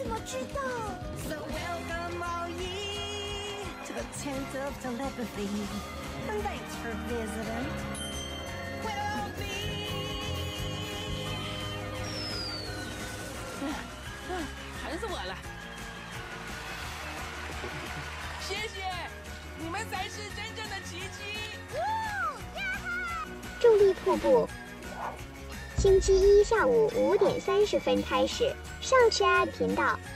怎么知道 So welcome all ye to the tent of telepathy. And thanks for visiting. We'll be. 烦死我了！谢谢，你们才是真正的奇迹。 重力瀑布。星期一下午5点30分开始，上吃 ad 频道。